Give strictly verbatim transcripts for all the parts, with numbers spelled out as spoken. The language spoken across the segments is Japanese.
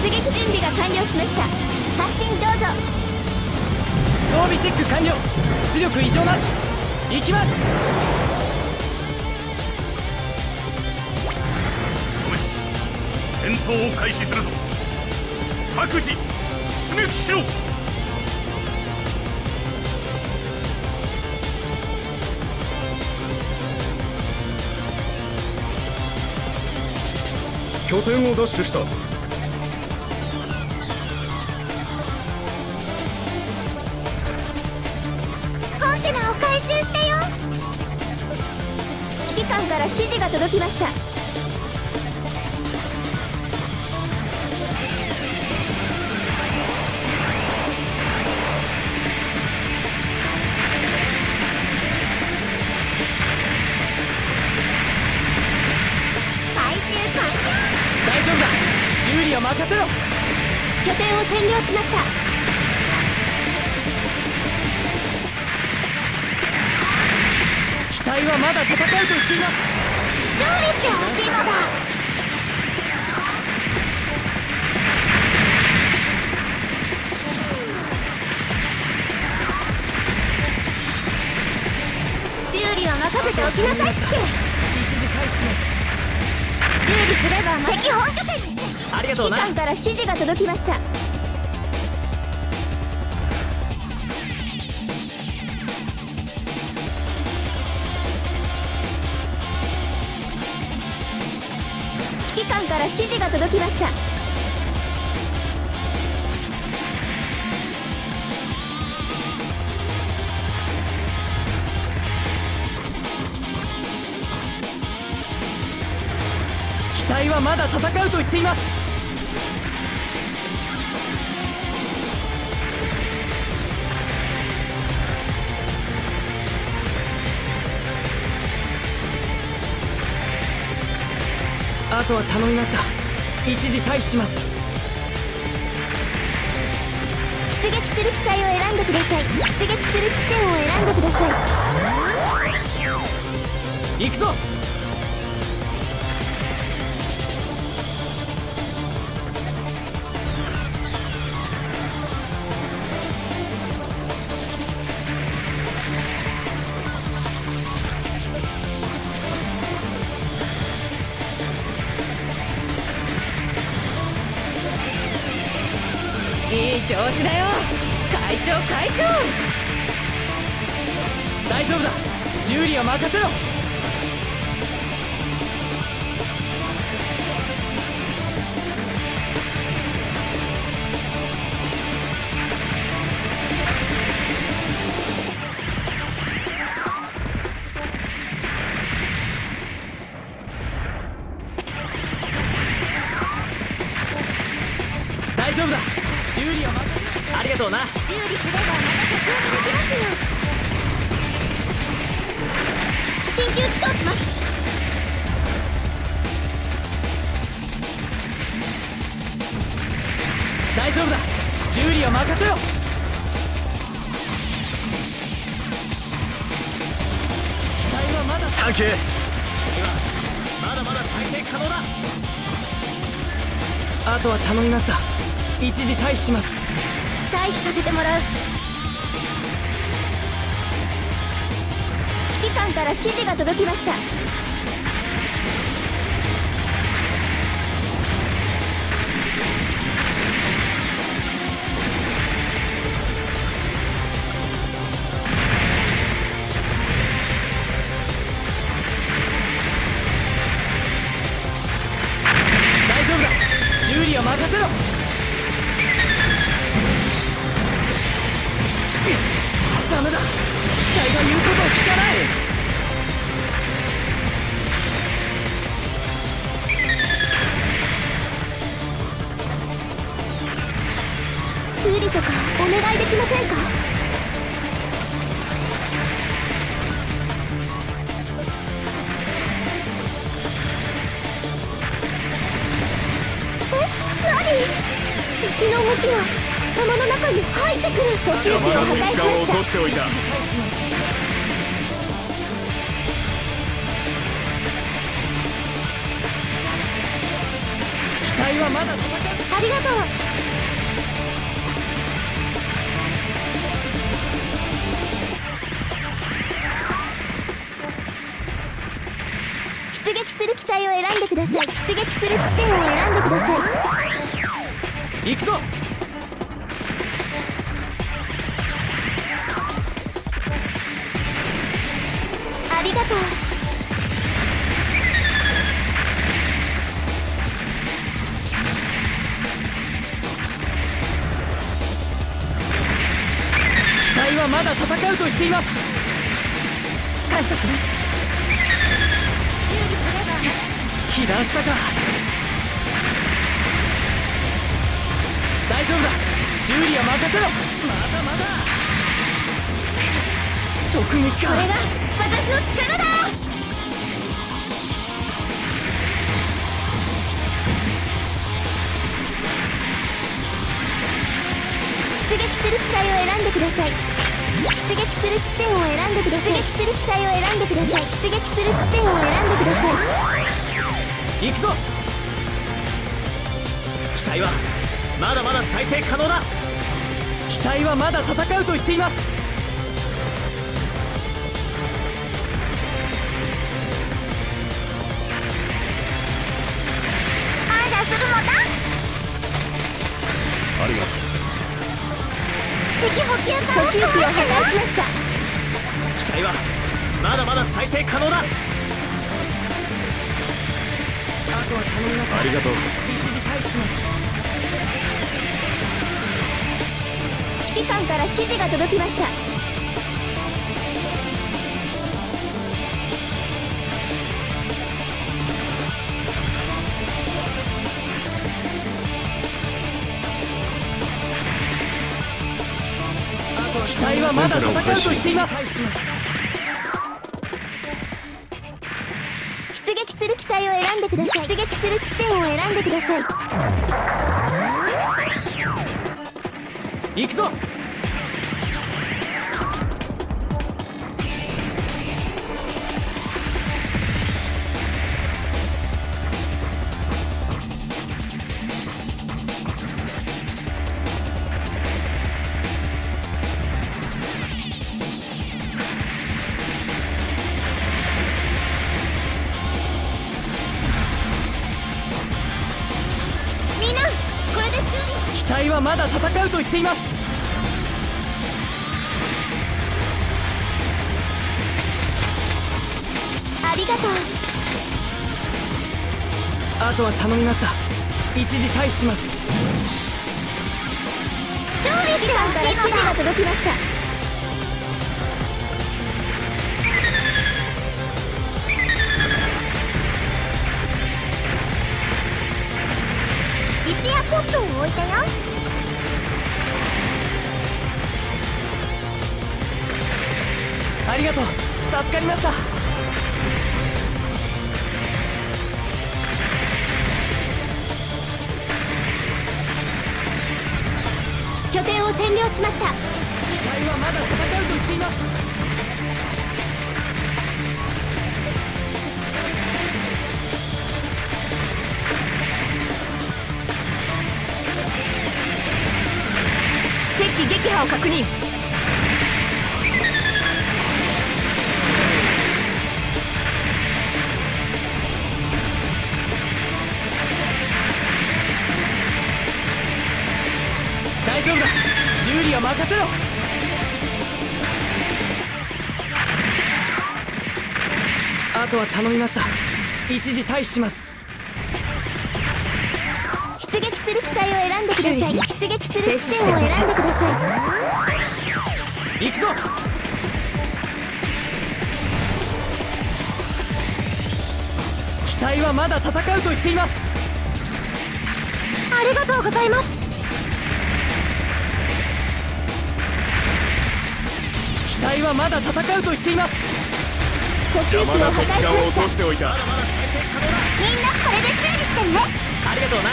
出撃準備が完了しました。発進どうぞ。 装備チェック完了。出力異常なし。行きます。 よし、戦闘を開始するぞ。各自出撃しろ。 拠点を奪取した。 コンテナを回収したよ。指揮官から指示が届きました。 大丈夫だ。修理を任せろ。 拠点を占領しました。 機体はまだ戦うと言っています。 勝利してほしいのだ。修理は任せておきなさいって。 一時開始です。 修理すれば敵本拠点に。 ありがとうな。 指揮官から指示が届きました。指揮官から指示が届きました。 機体はまだ戦うと言っています。あとは頼みました。一時退避します。 出撃する機体を選んでください。出撃する地点を選んでください。行くぞ。 いい調子だよ会長会長。 大丈夫だ。修理を任せろ。大丈夫だ。修理を任せ。ありがとうな。 修理すればまた活躍できますよ。緊急起動します。 大丈夫だ。修理を任せろ。機体はまだサンキュー。 機体はまだまだ再生可能だ。あとは頼みました。一時退避します。 退避させてもらう。指揮官から指示が届きました。 大丈夫だ。修理を任せろ。ダメだ。機体が言うことを聞かない。 修理とかお願いできませんか。え、何？敵の動きが頭の中に入ってくる。補給機を破壊しました。 を落としておいた。 機体はまだ戦う。 ありがとう。出撃する機体を選んでください。出撃する地点を選んでください。 行くぞ。 ありがとう。 機体はまだ戦うと言っています。 感謝します。修理すれば被弾したか。大丈夫だ、修理は任せろ。まだまだ直撃か。 これが私の力だ。出撃する機体を選んでください。出撃する地点を選んでください。出撃する機体を選んでください。出撃する地点を選んでください。 行くぞ。機体はまだまだ再生可能だ。機体はまだ戦うと言っています。 感謝するのだ。 ありがとう。 敵補給艦を補給機を破壊しました。 機体はまだまだ再生可能だ。あとは頼みます。 ありがとう。 一時退避します。 指揮官から指示が届きました。 機体はまだ戦うと言っています。 出撃する機体を選んでください。出撃する地点を選んでください。 行くぞ。 みんな、これで修理。 機体はまだ戦うと言っています。 ありがとう。 あとは頼みました。一時退避します。 勝利してほしいのだ。指示が届きました。リペアポットを置いたよ。 ありがとう、助かりました。 拠点を占領しました。 機体はまだ戦うと言っています。敵撃破を確認。大丈夫だ、修理は任せろ。あとは頼みました。一時退避します。 出撃する機体を選んでください。出撃する地点を選んでください。 行くぞ。機体はまだ戦うと言っています。 ありがとうございます。 機体はまだ戦うと言っています。 補給機を破壊しまを落した。 としておいた。 みんなこれで修理してるね。 ありがとうな。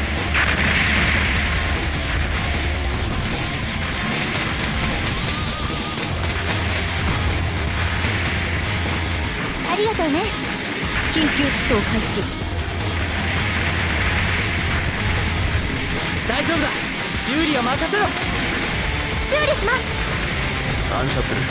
ありがとうね。緊急起動開始。 大丈夫だ。修理は任せろ。 修理します。 反射する。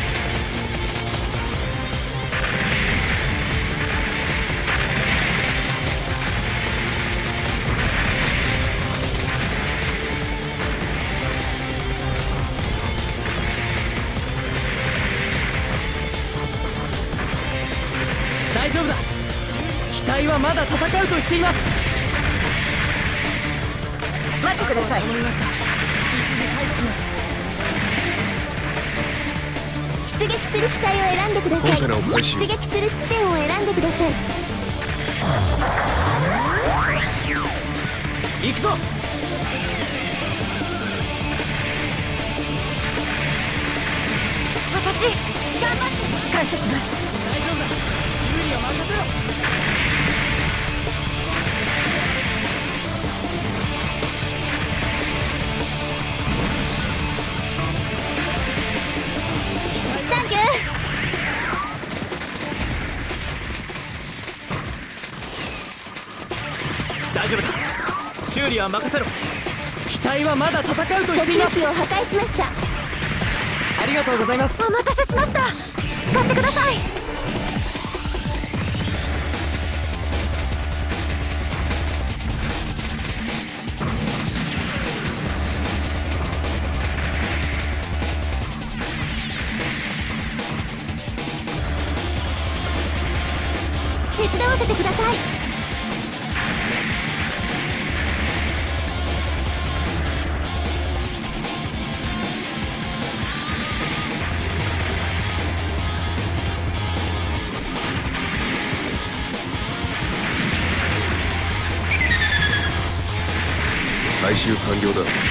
大丈夫だ。機体はまだ戦うと言っています。 待ってください。 頼みました。一時退避します。 出撃する機体を選んでください。 コンテナを回収。 出撃する地点を選んでください。 行くぞ。 私頑張って感謝します。 大丈夫だ。修理は任せろ。 サンキュー。 大丈夫だ。修理は任せろ。機体はまだ戦うと言っています。 呼吸器を破壊しました。 ありがとうございます。 お待たせしました。使ってください。手伝わせてください。 回収完了だ。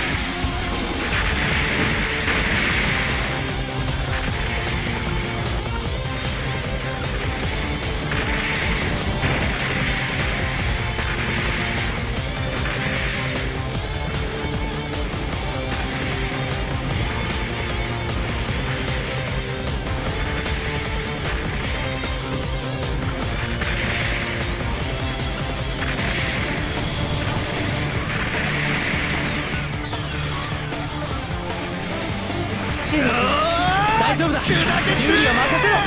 修理します。大丈夫だ。修理は任せろ。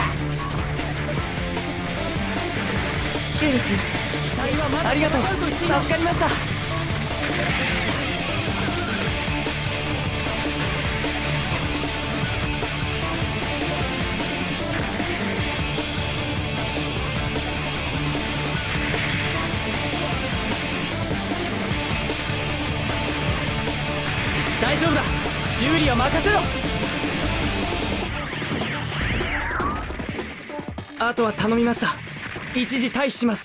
修理します。 機体はまだありがとう。助かりました。大丈夫だ。修理は任せろ。あとは頼みました。一時退避します。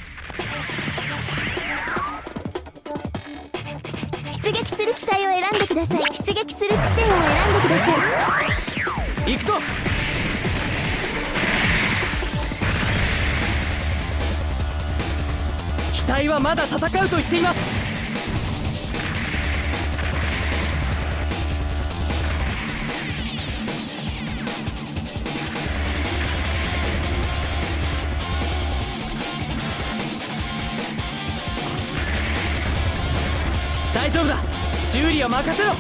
出撃する機体を選んでください。出撃する地点を選んでください。 行くぞ。機体はまだ戦うと言っています。大丈夫だ。修理は任せろ。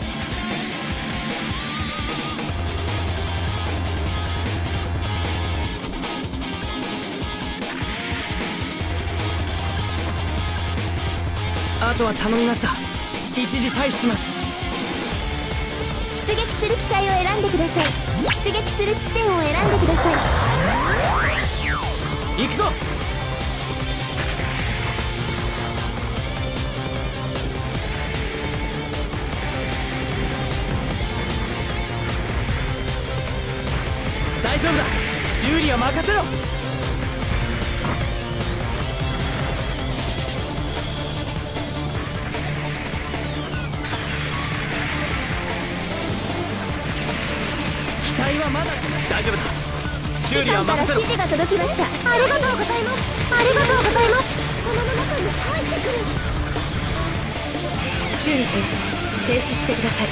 あとは頼みました。一時退避します。 出撃する機体を選んでください。出撃する地点を選んでください。 行くぞ。大丈夫だ。修理は任せろ。機体はまだ大丈夫だ。修理はから任せろ。 指示が届きました。ありがとうございます。ありがとうございます。この中に入ってくる。修理します。停止してください。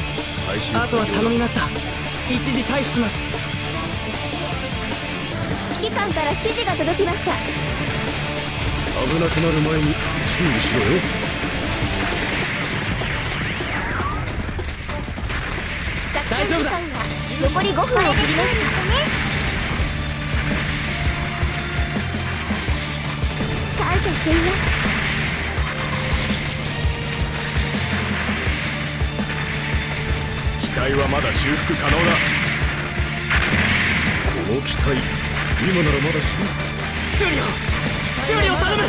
あとは頼みました。一時退避します。 地指揮官から指示が届きました。 危なくなる前に注意しろよ。 大丈夫だ。 残りごふんを切りました。感謝しています。 機体はまだ修復可能だ。 この機体、今ならまだ修修理を修理を頼む。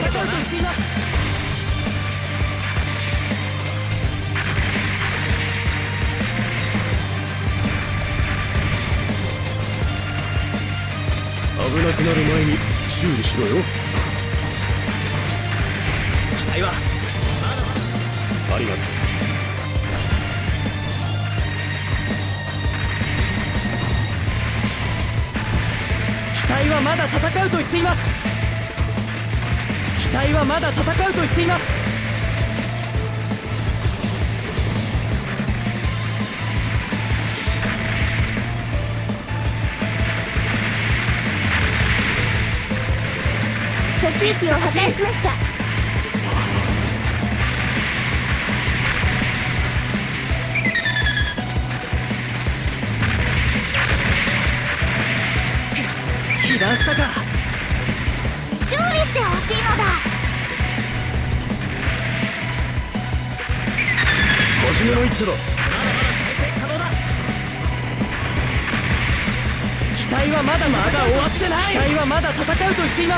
危なくなる前に修理しろよ。 機体はありがとう。 機体はまだ戦うと言っています。機体はまだ戦うと言っています。 呼吸器を破壊しました。 被弾したか。 修理してほしいのだ。 初めの一手だ。 機体はまだまだ終わってない。機体はまだ戦うと言っています。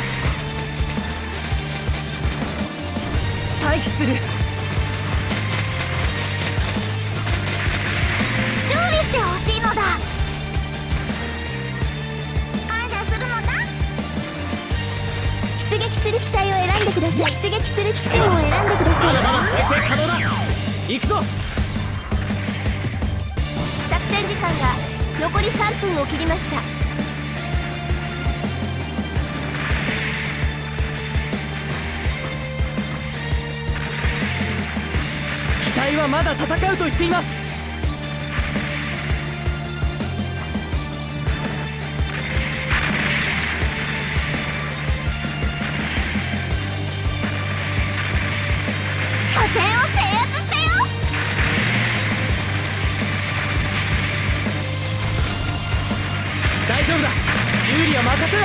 退避する。 修理してほしいのだ。感謝するのだ。出撃する機体を選んでください。出撃する地点を選んでください。 まだまだ再生可能だ。行くぞ。 作戦時間が残りさんぷんを切りました。 機体はまだ戦うと言っています。 拠点を制圧したよ。 大丈夫だ。修理は任せろ。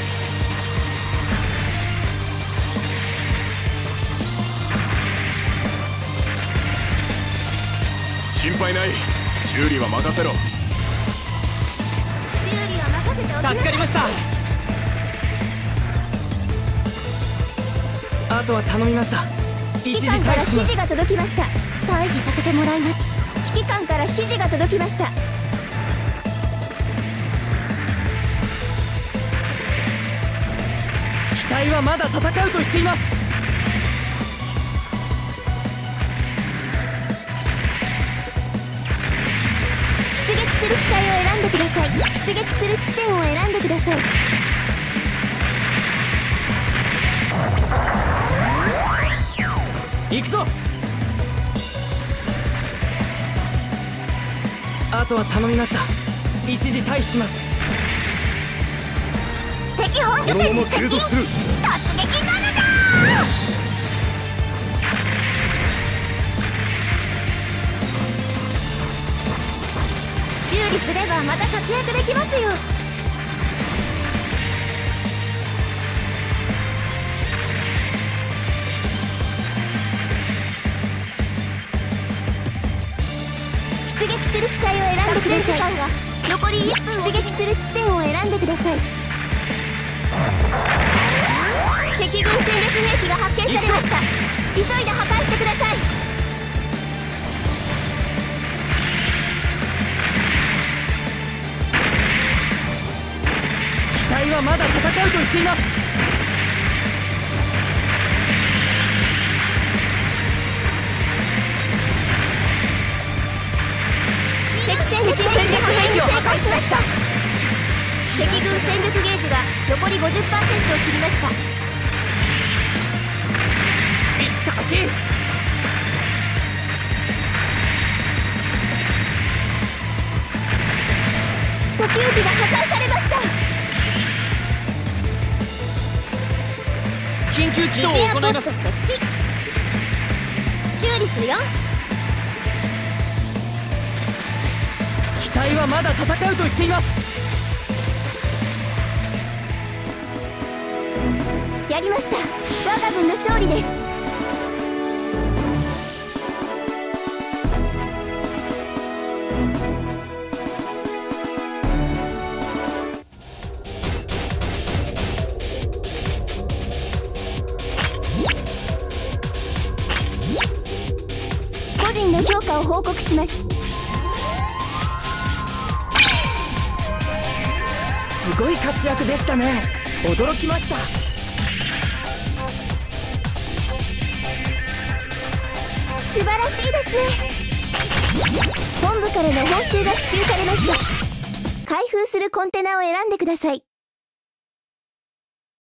心配ない。修理は任せろ。 修理は任せておきなさい。 助かりました。あとは頼みました。 指揮官から指示が届きました。退避させてもらいます。指揮官から指示が届きました。 機体はまだ戦うと言っています。 出撃する機体を選んでください。出撃する地点を選んでください。 行くぞ。あとは頼みました。一時退避します。 敵本拠このまま点に接近。 継続する。 突撃なのだ。修理すればまた活躍できますよ。出撃する機体を選んでください。残りいっぷん。出撃する地点を選んでください。敵軍戦略兵器が発見されました。急いで破壊してください。 機体はまだ戦うと言っています。 敵戦略兵器を成功しました。敵軍戦力ゲージが残り ごじゅっパーセント を切りました。 いったかき。 補給機が破壊されました。 緊急起動を行います。 リペアポット設置。修理するよ。 機体はまだ戦うと言っています。 やりました。我が軍の勝利です。個人の評価を報告します。 すごい活躍でしたね。驚きました。 素晴らしいですね。本部からの報酬が支給されました。開封するコンテナを選んでください。